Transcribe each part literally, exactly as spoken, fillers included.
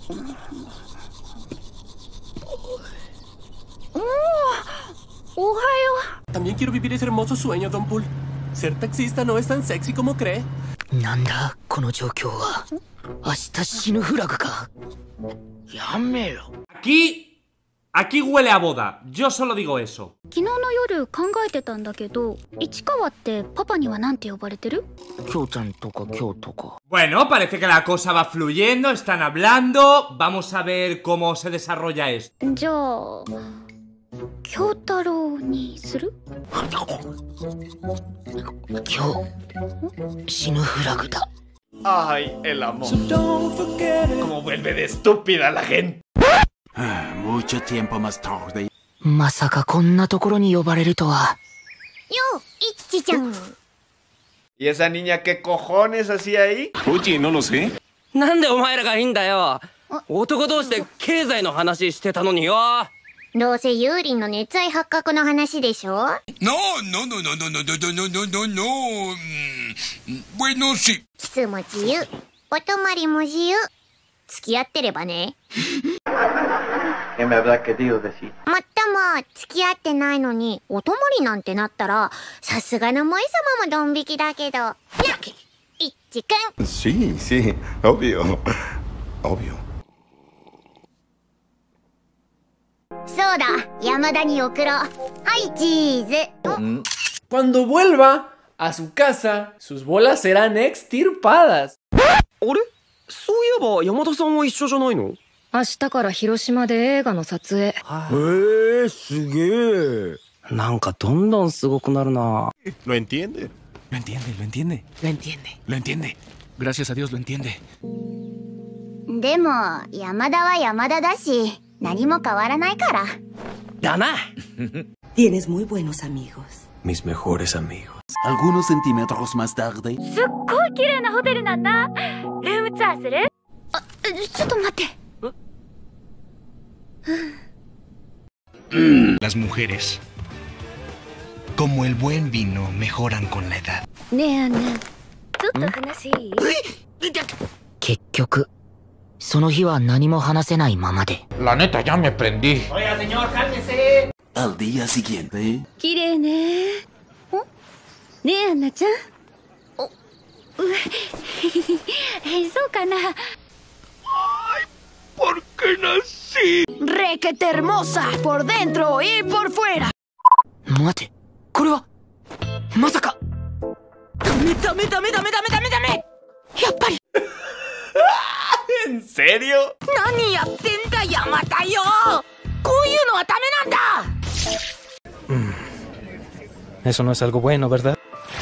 También quiero vivir ese hermoso sueño, Don Pool. Ser taxista no es tan sexy como cree. Nanda, kono jokyou wa. Ashita shinu flag ka. Yamero. Aquí, aquí huele a boda. Yo solo digo eso. 昨日の夜考えてたんだけど、市川ってパパにはなんて呼ばれてる？ 京ちゃんとか京とか。 Bueno, parece que la cosa va fluyendo, están hablando. Vamos a ver cómo se desarrolla esto. じゃあ、京太郎にする？ 京、死ぬフラグだ。 Ay, el amor. Como vuelve de estúpida la gente. Mucho tiempo más tarde. まさかこんなところに呼ばれるとは。 よ、いちちゃん。 ¿Y esa niña qué cojones hacía ahí? Oye, no lo sé. なんでお前らがいいんだよ。男同士で経済の話してたのによ。 どうせユーリンの熱愛発覚の話でしょ？ No, no, no, no, no, no, no, no, no, no, no. Bueno, sí. キスも自由、お泊まりも自由。付き合ってればね。 ¿Qué me habrá querido decir? もっとも付き合ってないのにお泊まりなんてなったら、さすがの萌様もドン引きだけど。な、いっちくん。 Sí, sí, obvio, obvio. そうだ、山田に送ろう。はい、チーズ。 Cuando vuelva a su casa, sus bolas serán extirpadas. あれ？そういえば山田さんは一緒じゃないの？ 明日から広島で映画の撮影。 へえ、すげえ。なんかどんどんすごくなるな。 Lo entiende. Lo entiende, lo entiende. Lo entiende. Lo entiende. Gracias a Dios lo entiende. でも、山田は山田だし、何も変わらないから。 だな。 Tienes muy buenos amigos. Mis mejores amigos. Algunos centímetros más tarde. すっごい綺麗なホテルなんだ。ルームツアーする？あ、ちょっと待って。 Las mujeres, como el buen vino, mejoran con la edad. ねえ、ねえ、ちょっと話いい？ 結局、その日は何も話せないままで。 La neta, ya me prendí. Oiga, señor, cálmese. Al día siguiente. 綺麗ね。お？ねえ、アンナちゃん。お、うえ、そうかな。 ¿Por qué nací? Requete hermosa, por dentro y por fuera. 待て、これはまさか。 ダメダメダメダメダメダメダメ。やっぱり。 ¿En serio? 何やってんだ山田よ。こういうのはダメなんだ。 Eso no es algo bueno, ¿verdad?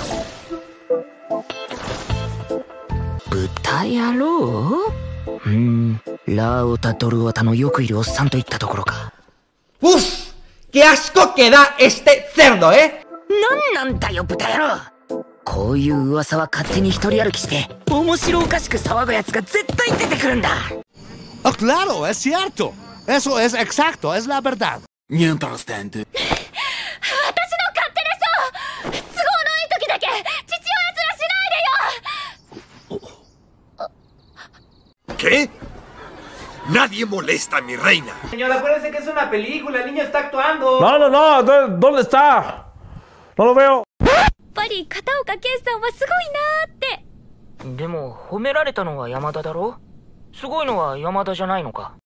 豚野郎？うーん、ラオタドルオタのよくいるおっさんといったところか。 ¡Uf! ¡Qué asco que da este cerdo, eh! なんなんだよ豚野郎。こういう噂は勝手に一人歩きして面白おかしく騒ぐやつが絶対出てくるんだ。 Ah, claro, es cierto. Eso es exacto, es la verdad. Mientras tanto. 私の勝手でしょ。都合のいい時だけ父親面しないでよ。 ¿Qué? Nadie molesta a mi reina. Señor, acuérdense que es una película, el niño está actuando. No, no, no, ¿dónde está? No lo veo. やっぱり片岡健さんはすごいなーって。 でも褒められたのは山田だろ。すごいのは山田じゃないのか。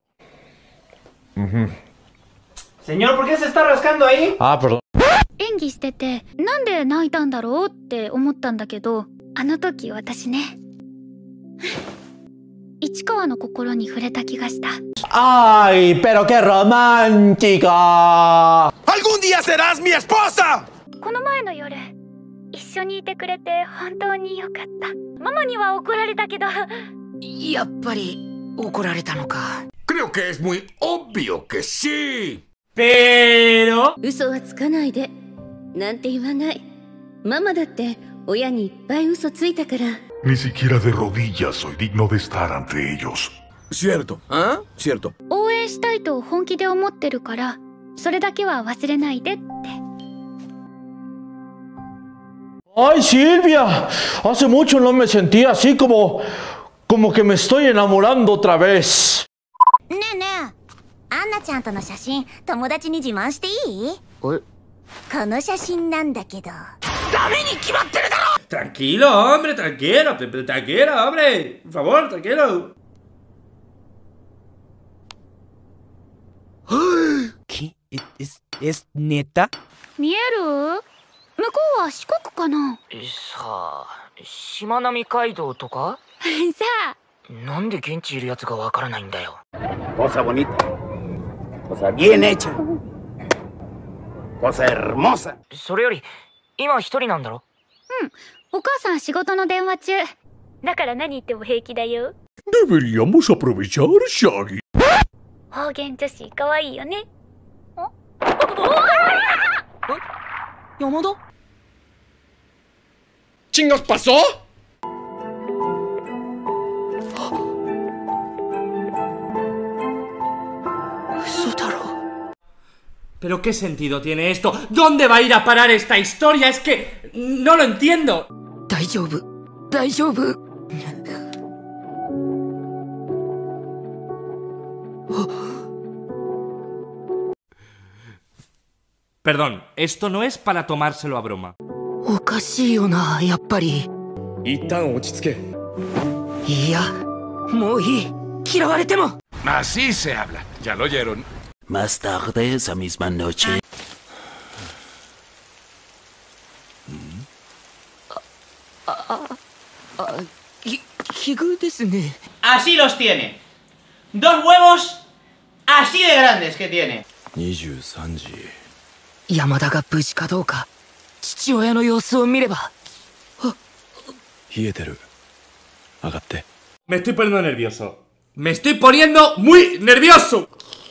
Señor, ¿por qué se está rascando ahí? Ah, perdón. 演技してて、なんで泣いたんだろうって思ったんだけど、あの時私ね。市川の心に触れた気がした。 ¡Ay, pero qué romántica! ¡Algún día serás mi esposa! この前の夜、一緒にいてくれて本当によかった。ママには怒られたけど。 やっぱり怒られたのか。 Creo que es muy obvio que sí. Pero... 嘘はつかないで。なんて言わない。ママだって親にいっぱい嘘ついたから。 Ni siquiera de rodillas soy digno de estar ante ellos. Cierto, ¿ah? Cierto. 応援したいと本気で思ってるから、それだけは忘れないでって。 ¡Ay, Silvia! Hace mucho no me sentía así como... como que me estoy enamorando otra vez. ねえねえ、アンナちゃんとの写真友達に自慢していい？ え？ この写真なんだけど。 ダメに決まってるだろ。 Tranquilo, hombre, tranquilo, tranquilo, hombre. Por favor, tranquilo. え、es neta？ 見える？向こうは四国かな？ さあ、しまなみ海道とか？ さあ、 なんで現地いるやつがわからないんだよ。 Cosa bonita. Cosa bien hecha. Cosa hermosa. それより、今一人なんだろ？ うん、お母さん仕事の電話中。だから何言っても平気だよ。 Deberíamos aprovechar, Shaggy. 方言女子可愛いよね。 山田 ？¿Chingos pasó? ¿Pero qué sentido tiene esto? ¿Dónde va a ir a parar esta historia? Es que no lo entiendo. 大丈夫、大丈夫。 Perdón, esto no es para tomárselo a broma. おかしいよな、やっぱり。 一旦落ち着け。 いや、もういい。嫌われても。 Así se habla. Ya lo oyeron. Más tarde esa misma noche. Así los tiene. Dos huevos así de grandes que tiene. にじゅうさんじ。 山田が無事かどうか、父親の様子を見れば。 冷えてる。上がって。 Me estoy poniendo nervioso. Me estoy poniendo muy nervioso.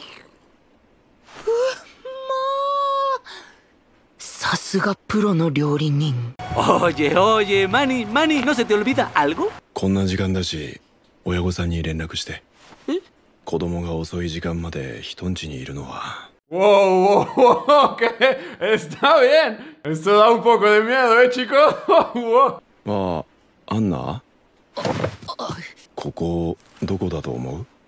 さすがプロの料理人。 Oye, oye, Manny, Manny, ¿no se te olvida algo? こんな時間だし、親御さんに連絡して。 え？ 子供が遅い時間まで人ん家にいるのは。 Wow, wow, wow, ¿qué? Está bien. Esto da un poco de miedo, ¿eh, chicos? Wow. ああ、アンナ？ここ、どこだと思う？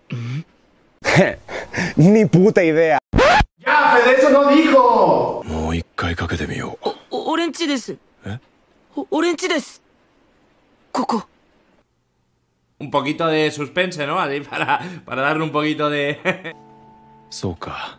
Ni puta idea. ¡Ya, Fede, eso no dijo! もう一回かけてみよう。 お、俺んちです。 え？ お、俺んちです。ここ。 Un poquito de suspense, ¿no? Así para, para darle un poquito de... そうか。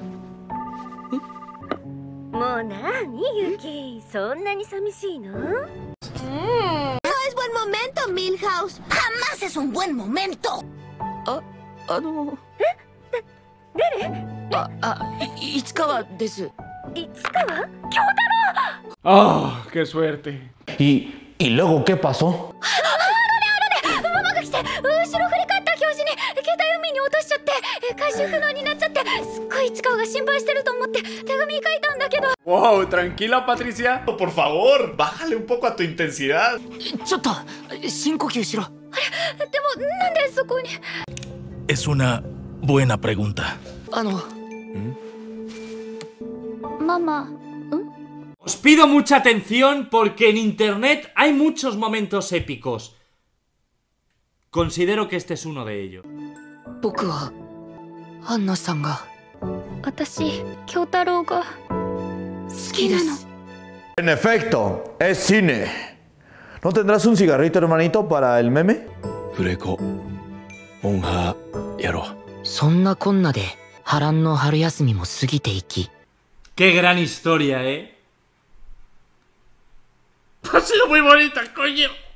もうなにユキ、そんなに寂しいの？ No es buen momento, Milhouse. Jamás es un buen momento. あ、あの。 え？誰？ あ、あ、い市川です。 市川？京太郎。 ¡Ah, qué suerte! ¿Y, y luego qué pasó? ママが来て、後ろ振り返った拍子に携帯海に落としちゃって回収不能になっちゃって、すっごい市川が心配してると思って手紙書いたんだけど。 Wow, tranquila, Patricia. Por favor, bájale un poco a tu intensidad. ちょっと深呼吸しろ。 あれ、でもなんでそこに。 Es una buena pregunta. あの。 ママ。 Os pido mucha atención porque en internet hay muchos momentos épicos. Considero que este es uno de ellos. 僕はアンナさんが。 私、京太郎が好きなの。 En efecto, es cine. ¿No tendrás un cigarrito, hermanito, para el meme? フレコ、モンハー、やろう。 そんなこんなで波乱の春休みも過ぎていき。 Qué gran historia, ¿eh? Ha sido muy bonita, coño.